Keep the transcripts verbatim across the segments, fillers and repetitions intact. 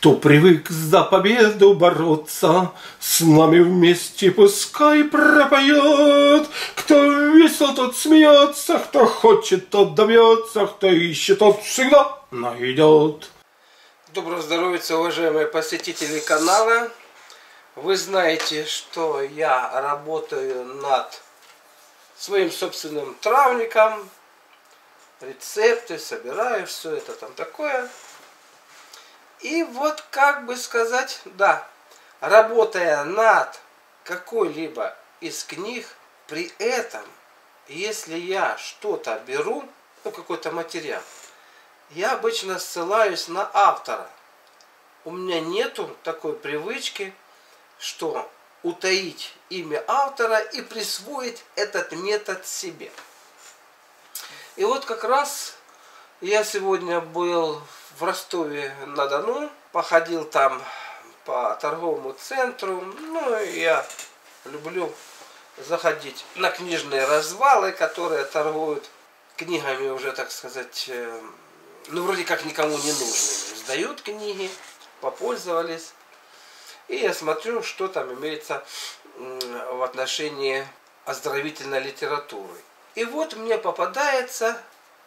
Кто привык за победу бороться, с нами вместе пускай пропоет. Кто весел, тот смеется, кто хочет, тот добьется, кто ищет, тот всегда найдет. Доброго здоровья, уважаемые посетители канала. Вы знаете, что я работаю над своим собственным травником, рецепты, собираю, все это там такое. И вот, как бы сказать, да, работая над какой-либо из книг, при этом, если я что-то беру, ну, какой-то материал, я обычно ссылаюсь на автора. У меня нету такой привычки, что утаить имя автора и присвоить этот метод себе. И вот как раз я сегодня был в Ростове-на-Дону, походил там по торговому центру. Ну, я люблю заходить на книжные развалы, которые торгуют книгами уже, так сказать, ну, вроде как никому не нужны. Сдают книги, попользовались. И я смотрю, что там имеется в отношении оздоровительной литературы. И вот мне попадается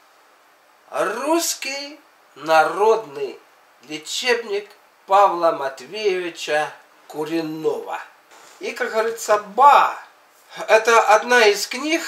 русский народный лечебник Павла Матвеевича Куренова. И, как говорится, ба! Это одна из книг,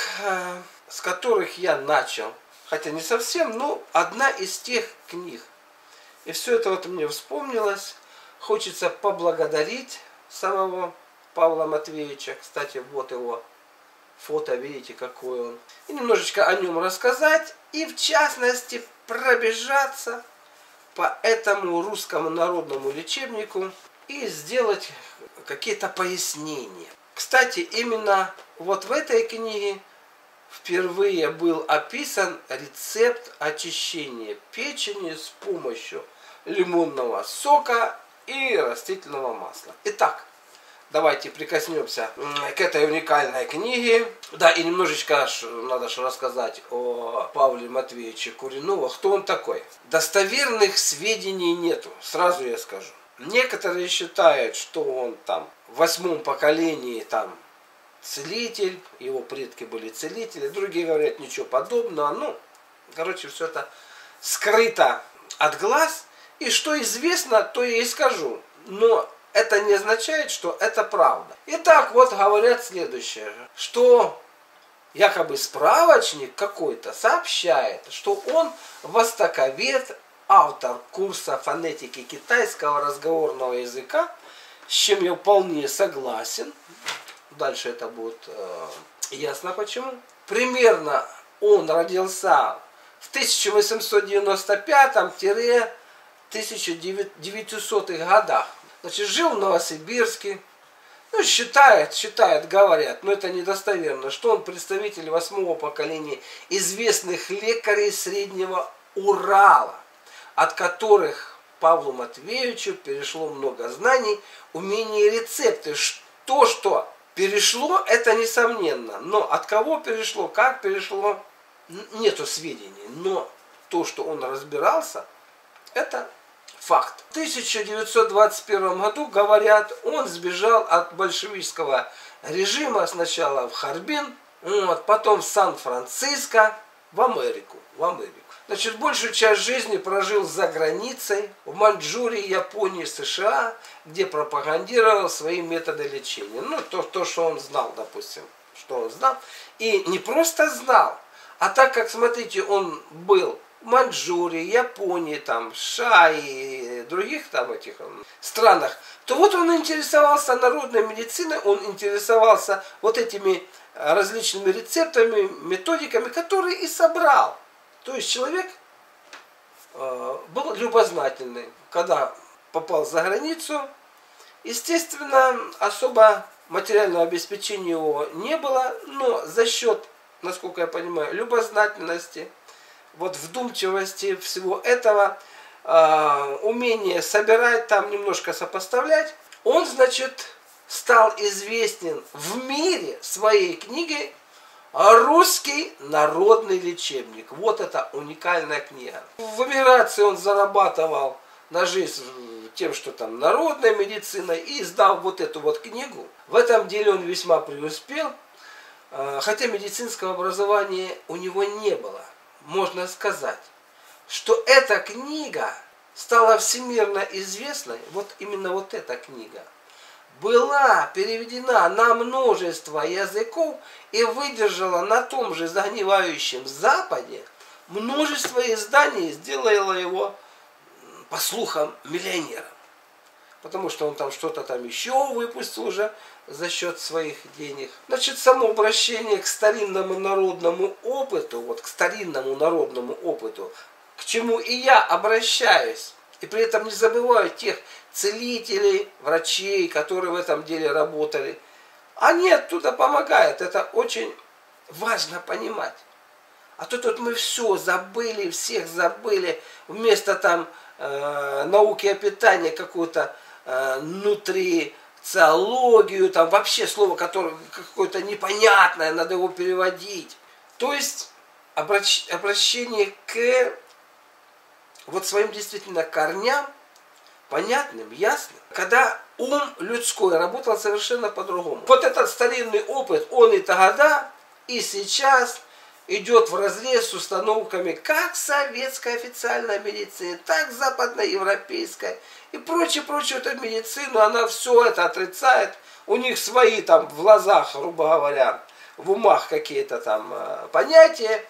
с которых я начал. Хотя не совсем, но одна из тех книг. И все это вот мне вспомнилось. Хочется поблагодарить самого Павла Матвеевича. Кстати, вот его фото, видите, какой он. И немножечко о нем рассказать. И в частности пробежаться по этому русскому народному лечебнику и сделать какие-то пояснения. Кстати, именно вот в этой книге впервые был описан рецепт очищения печени с помощью лимонного сока и растительного масла. Итак, давайте прикоснемся к этой уникальной книге. Да, и немножечко надо же рассказать о Павле Матвеевиче Куренове. Кто он такой? Достоверных сведений нету, сразу я скажу. Некоторые считают, что он там в восьмом поколении там целитель, его предки были целители. Другие говорят, ничего подобного. Ну, короче, все это скрыто от глаз. И что известно, то я и скажу. Но это не означает, что это правда. Итак, вот говорят следующее, что якобы справочник какой-то сообщает, что он востоковед, автор курса фонетики китайского разговорного языка, с чем я вполне согласен. Дальше это будет э, ясно почему. Примерно он родился в тысяча восемьсот девяносто пятом — тысяча девятисотых годах. Значит, жил в Новосибирске. Ну, считает, считает, говорят, но это недостоверно, что он представитель восьмого поколения известных лекарей Среднего Урала, от которых Павлу Матвеевичу перешло много знаний, умений и рецепты. То, что перешло, это несомненно. Но от кого перешло, как перешло, нету сведений. Но то, что он разбирался, это факт. В тысяча девятьсот двадцать первом году, говорят, он сбежал от большевистского режима сначала в Харбин, вот, потом в Сан-Франциско, в Америку, в Америку. Значит, большую часть жизни прожил за границей, в Маньчжурии, Японии, США, где пропагандировал свои методы лечения. Ну, то, то, что он знал, допустим, что он знал. И не просто знал, а так как, смотрите, он был в Маньчжурии, Японии, там, США и других там этих странах, то вот он интересовался народной медициной, он интересовался вот этими различными рецептами, методиками, которые и собрал. То есть человек э, был любознательный. Когда попал за границу, естественно, особо материального обеспечения его не было, но за счет, насколько я понимаю, любознательности, вот вдумчивости всего этого, э, умение собирать, там немножко сопоставлять, он, значит, стал известен в мире своей книгой «Русский народный лечебник». Вот это уникальная книга. В эмиграции он зарабатывал на жизнь тем, что там народная медицина, и издал вот эту вот книгу. В этом деле он весьма преуспел, хотя медицинского образования у него не было. Можно сказать, что эта книга стала всемирно известной, вот именно вот эта книга, была переведена на множество языков и выдержала на том же загнивающем Западе множество изданий, сделало его, по слухам, миллионером. Потому что он там что-то там еще выпустил уже за счет своих денег. Значит, само обращение к старинному народному опыту, вот к старинному народному опыту, к чему и я обращаюсь, и при этом не забываю тех целителей, врачей, которые в этом деле работали, они оттуда помогают. Это очень важно понимать. А то тут мы все забыли, всех забыли. Вместо там э, науки о питании какую-то э, нутрициологию, там вообще слово, которое какое-то непонятное, надо его переводить. То есть обращ, обращение к вот своим действительно корням, понятным, ясным, когда ум людской работал совершенно по-другому. Вот этот старинный опыт, он и тогда, и сейчас идет вразрез с установками как советской официальной медицины, так западноевропейской и прочее, прочее. Эту медицину, она все это отрицает. У них свои там в глазах, грубо говоря, в умах какие-то там понятия,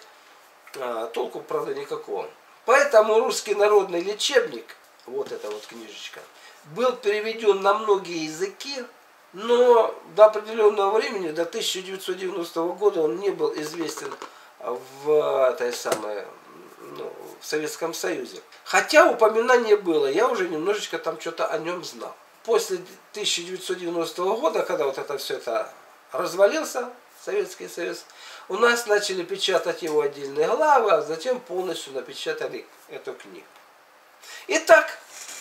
толку, правда, никакого. Поэтому русский народный лечебник, вот эта вот книжечка, был переведен на многие языки, но до определенного времени, до тысяча девятьсот девяностого года, он не был известен в, этой самой, ну, в Советском Союзе. Хотя упоминание было, я уже немножечко там что-то о нем знал. После тысяча девятьсот девяностого года, когда вот это все это развалился, Советский Союз, у нас начали печатать его отдельные главы, а затем полностью напечатали эту книгу. Итак,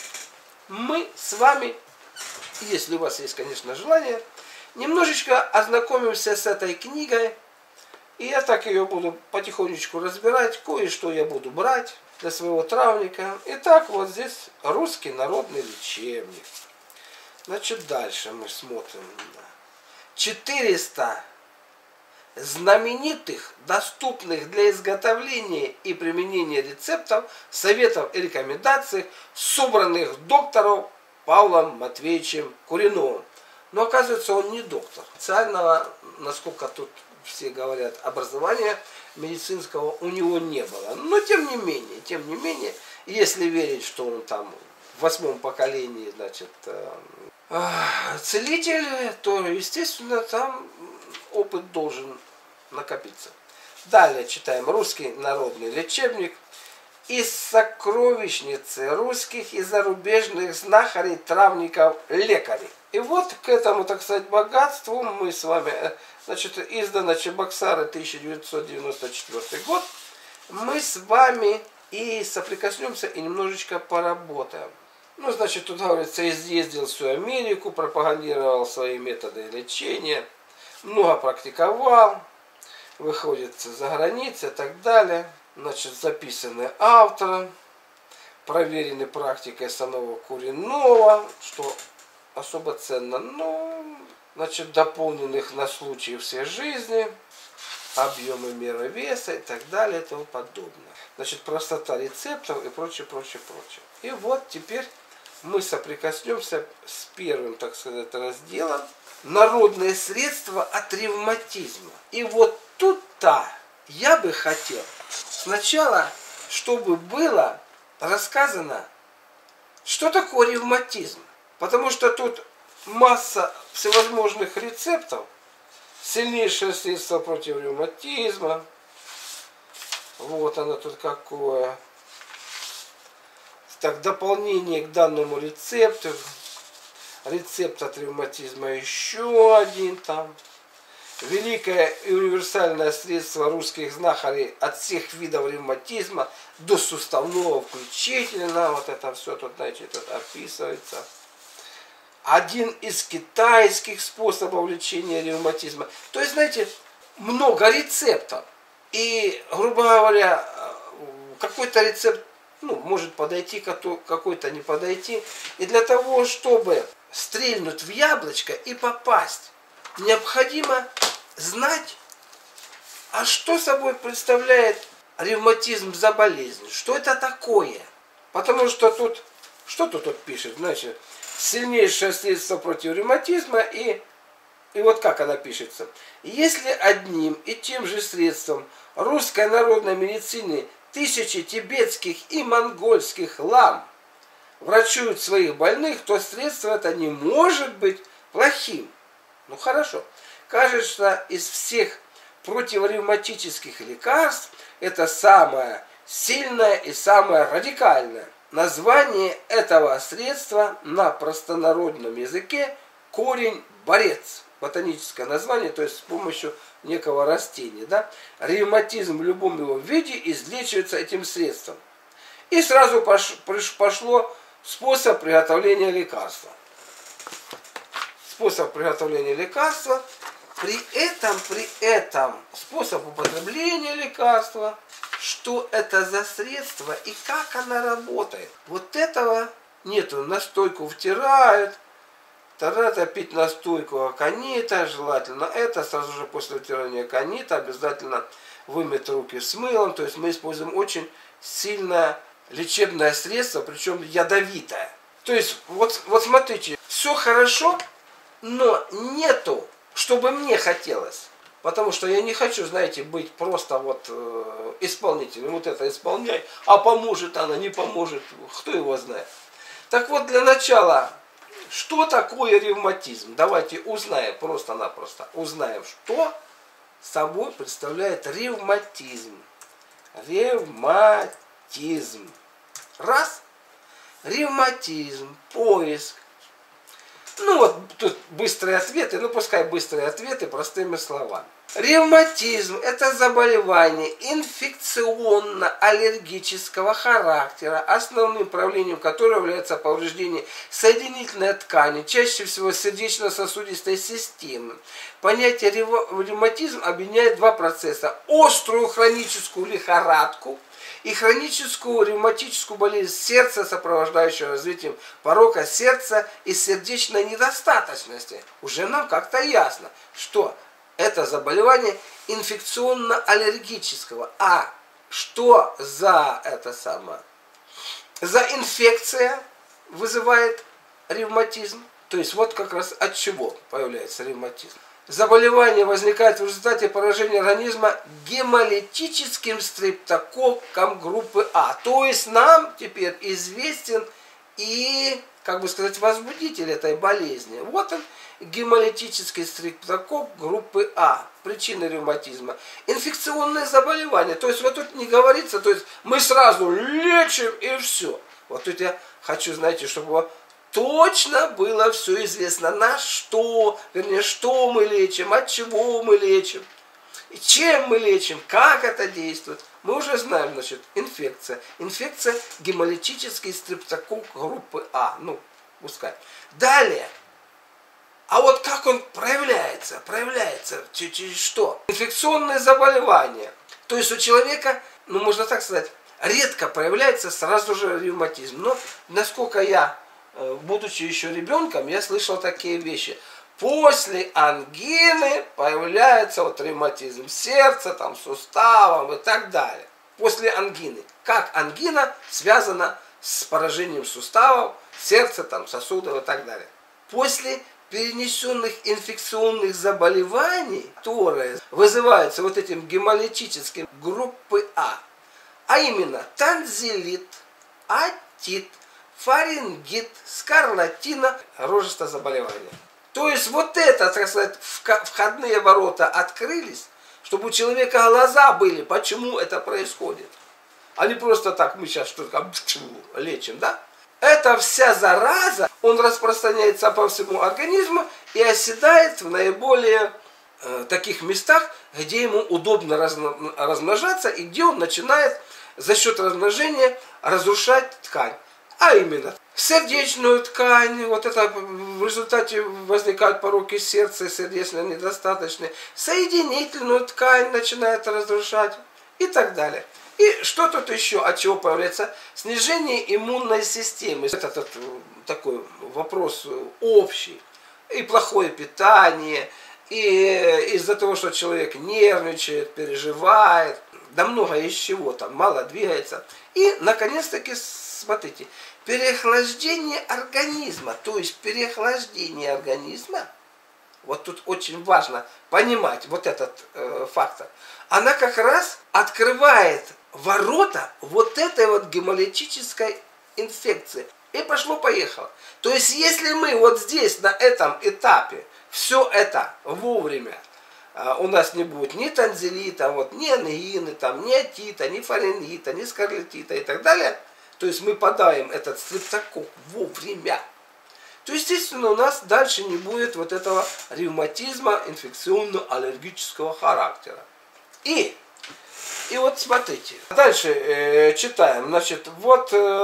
мы с вами, если у вас есть, конечно, желание, немножечко ознакомимся с этой книгой. И я так ее буду потихонечку разбирать, кое-что я буду брать для своего травника. Итак, вот здесь русский народный лечебник. Значит, дальше мы смотрим. четыреста знаменитых, доступных для изготовления и применения рецептов, советов и рекомендаций, собранных доктором Павлом Матвеевичем Куриновым. Но оказывается, он не доктор. Специального, насколько тут все говорят, образования медицинского у него не было. Но тем не менее, тем не менее, если верить, что он там в восьмом поколении, значит, целитель, то, естественно, там опыт должен накопиться. Далее читаем русский народный лечебник. Из сокровищницы русских и зарубежных знахарей, травников, лекарей. И вот к этому, так сказать, богатству мы с вами, значит, издано Чебоксары, тысяча девятьсот девяносто четвёртый год, мы с вами и соприкоснемся и немножечко поработаем. Ну, значит, тут говорится, изъездил всю Америку, пропагандировал свои методы лечения, много практиковал, выходит за границу и так далее. Значит, записаны автором, проверены практикой самого Куринова, что особо ценно, но, значит, дополненных на случаи всей жизни, объемы меры веса и так далее и тому подобное. Значит, простота рецептов и прочее, прочее, прочее. И вот теперь мы соприкоснемся с первым, так сказать, разделом. Народные средства от ревматизма. И вот тут-то я бы хотел сначала, чтобы было рассказано, что такое ревматизм. Потому что тут масса всевозможных рецептов. Сильнейшее средство против ревматизма. Вот оно тут какое. Так, дополнение к данному рецепту. Рецепт от ревматизма еще один там. Великое и универсальное средство русских знахарей от всех видов ревматизма до суставного включительно. Вот это все тут, знаете, тут описывается. Один из китайских способов лечения ревматизма. То есть, знаете, много рецептов. И, грубо говоря, какой-то рецепт ну, может подойти какой-то, не подойти. И для того, чтобы стрельнуть в яблочко и попасть, необходимо знать, а что собой представляет ревматизм за болезнь, что это такое. Потому что тут, что тут, тут пишет, значит, сильнейшее средство против ревматизма, и, и вот как она пишется. Если одним и тем же средством русской народной медицины тысячи тибетских и монгольских лам врачуют своих больных, то средство это не может быть плохим. Ну хорошо. Кажется, из всех противоревматических лекарств это самое сильное и самое радикальное. Название этого средства на простонародном языке корень-борец. Ботаническое название, то есть с помощью некого растения. Да? Ревматизм в любом его виде излечивается этим средством. И сразу пошло способ приготовления лекарства. Способ приготовления лекарства. При этом, при этом способ употребления лекарства, что это за средство и как оно работает. Вот этого нету. Настойку втирают. Тогда пить настойку аконита, желательно это, сразу же после втирания аконита обязательно вымыть руки с мылом. То есть мы используем очень сильное лечебное средство, причем ядовитое. То есть вот, вот смотрите, все хорошо, но нету, чтобы мне хотелось. Потому что я не хочу, знаете, быть просто вот э, исполнителем. Вот это исполняй, а поможет она, не поможет, кто его знает. Так вот, для начала... Что такое ревматизм? Давайте узнаем, просто-напросто узнаем, что собой представляет ревматизм. Ревматизм. Раз. Ревматизм. Поиск. Ну вот тут быстрые ответы, ну пускай быстрые ответы простыми словами. Ревматизм – это заболевание инфекционно-аллергического характера, основным проявлением которого является повреждение соединительной ткани, чаще всего сердечно-сосудистой системы. Понятие ревматизм объединяет два процесса – острую хроническую лихорадку и хроническую ревматическую болезнь сердца, сопровождающую развитием порока сердца и сердечной недостаточности. Уже нам как-то ясно, что это заболевание инфекционно-аллергического. А что за это самое? За инфекция вызывает ревматизм. То есть вот как раз от чего появляется ревматизм. Заболевание возникает в результате поражения организма гемолитическим стрептококком группы А. То есть нам теперь известен и, как бы сказать, возбудитель этой болезни. Вот он, гемолитический стрептококк группы А. Причина ревматизма. Инфекционные заболевания. То есть вот тут не говорится, то есть мы сразу лечим и все. Вот тут я хочу, знаете, чтобы точно было все известно, на что, вернее, что мы лечим, от чего мы лечим, и чем мы лечим, как это действует. Мы уже знаем, значит, инфекция. Инфекция гемолитический стрептококк группы А. Ну, пускай. Далее. А вот как он проявляется? Проявляется через что? Инфекционные заболевания. То есть у человека, ну, можно так сказать, редко проявляется сразу же ревматизм. Но, насколько я, будучи еще ребенком, я слышал такие вещи. После ангины появляется вот ревматизм сердца, там, суставом и так далее. После ангины. Как ангина связана с поражением суставов, сердца, там, сосудов и так далее. После перенесенных инфекционных заболеваний, которые вызываются вот этим гемолитическим группы А, а именно танзилит, отит, фарингит, скарлатина, рожество заболевания. То есть вот это, так сказать, входные ворота открылись, чтобы у человека глаза были, почему это происходит. А не просто так, мы сейчас что-то лечим, да? Эта вся зараза, он распространяется по всему организму и оседает в наиболее э, таких местах, где ему удобно разно, размножаться и где он начинает за счет размножения разрушать ткань. А именно сердечную ткань, вот это в результате возникают пороки сердца, сердечно недостаточные, соединительную ткань начинает разрушать и так далее. И что тут еще, от чего появляется? Снижение иммунной системы. Это, это такой вопрос общий. И плохое питание, и из-за того, что человек нервничает, переживает, да много из чего, там мало двигается. И, наконец-таки, смотрите, переохлаждение организма, то есть переохлаждение организма, вот тут очень важно понимать вот этот э, фактор, она как раз открывает ворота вот этой вот гемолитической инфекции. И пошло-поехало. То есть, если мы вот здесь, на этом этапе, все это вовремя, а, у нас не будет ни танзелита, вот, ни ангины, там, ни отита, ни фарингита, ни скарлатита и так далее, то есть мы подаем этот стрептококк вовремя, то, естественно, у нас дальше не будет вот этого ревматизма инфекционно-аллергического характера. И И вот смотрите, дальше э, читаем, значит, вот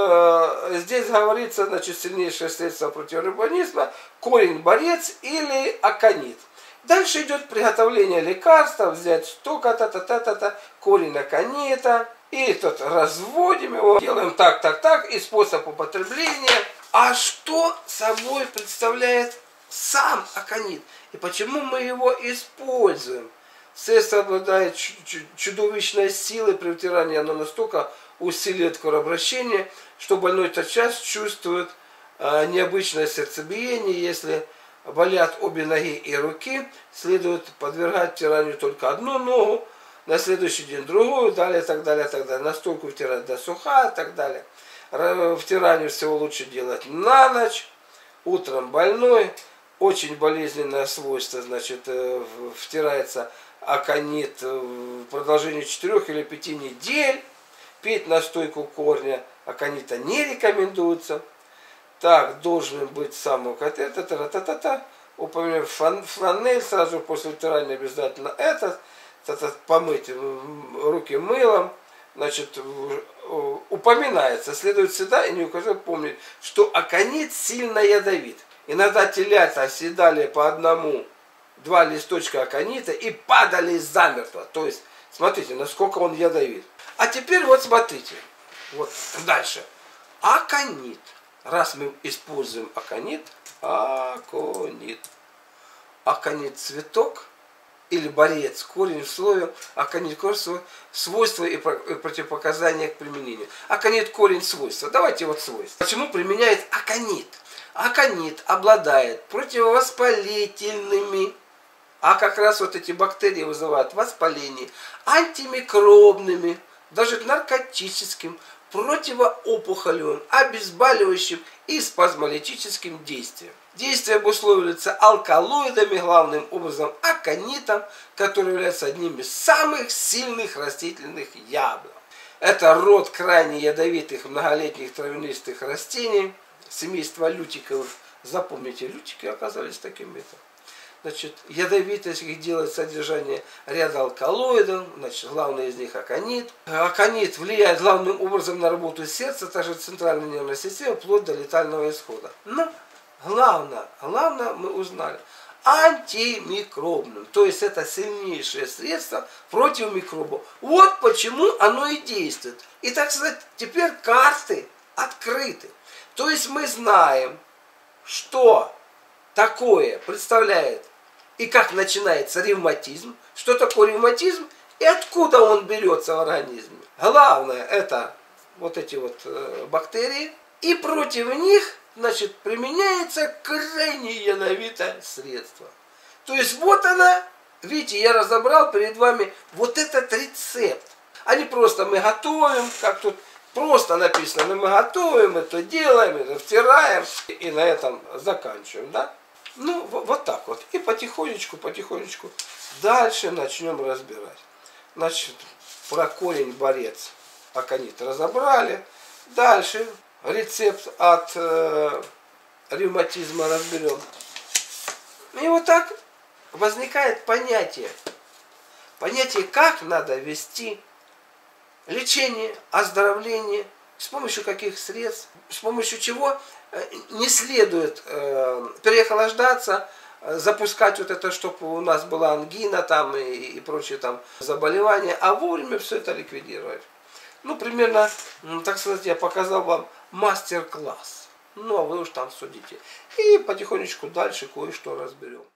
э, здесь говорится, значит, сильнейшее средство против ревматизма, корень-борец или аконит. Дальше идет приготовление лекарства, взять только та-та-та-та-та, корень аконита, и тут разводим его, делаем так, так, так, и способ употребления. А что собой представляет сам аконит, и почему мы его используем? Средство обладает чудовищной силой, при втирании оно настолько усиливает кровообращение, что больной тотчас чувствует э, необычное сердцебиение. Если болят обе ноги и руки, следует подвергать втиранию только одну ногу, на следующий день другую, далее, так далее, так далее. Настойку втирать до суха, так далее. Втирание всего лучше делать на ночь, утром больной. Очень болезненное свойство, значит, втирается аконит в продолжении четырёх или пяти недель. Пить настойку корня аконита не рекомендуется. Так, должен быть сам укатета, та-та-та-та. Упоминаем фланель, сразу после втирания обязательно это. Помыть руки мылом. Значит, упоминается, следует всегда и не указать помнить, что аконит сильно ядовит. Иногда телята оседали по одному, два листочка аконита и падали замертво. То есть, смотрите, насколько он ядовит. А теперь вот смотрите, вот дальше. Аконит. Раз мы используем аконит, аконит. Аконит цветок или борец, корень в слове, аконит корень свойства и противопоказания к применению. Аконит корень свойства. Давайте вот свойства. Почему применяет аконит? Аконит обладает противовоспалительными, а как раз вот эти бактерии вызывают воспаление, антимикробными, даже наркотическим, противоопухолевым, обезболивающим и спазмолитическим действием. Действие обусловливается алкалоидами, главным образом аконитом, который является одним из самых сильных растительных яблок. Это род крайне ядовитых многолетних травянистых растений, семейство лютиковых. Запомните, лютики оказались такими. Значит, ядовитость их делает содержание ряда алкалоидов, значит, главный из них аконит. Аконит влияет главным образом на работу сердца, также центральной нервной системы, вплоть до летального исхода. Но главное, главное мы узнали, антимикробным, то есть это сильнейшее средство против микробов. Вот почему оно и действует. И, так сказать, теперь карты открыты. То есть мы знаем, что такое представляет и как начинается ревматизм, что такое ревматизм и откуда он берется в организме. Главное это вот эти вот э, бактерии, и против них, значит, применяется крайне ядовитое средство. То есть вот она, видите, я разобрал перед вами вот этот рецепт. А не просто мы готовим, как тут просто написано, мы готовим, это делаем, это втираем и на этом заканчиваем, да? Ну, вот так вот. И потихонечку, потихонечку дальше начнем разбирать. Значит, про корень борец аконит разобрали. Дальше рецепт от э, ревматизма разберем. И вот так возникает понятие. Понятие, как надо вести лечение, оздоровление, с помощью каких средств, с помощью чего не следует э, переохлаждаться, э, запускать вот это, чтобы у нас была ангина там и, и прочие там заболевания, а вовремя все это ликвидировать. Ну, примерно, так сказать, я показал вам мастер-класс. Ну, а вы уж там судите. И потихонечку дальше кое-что разберем.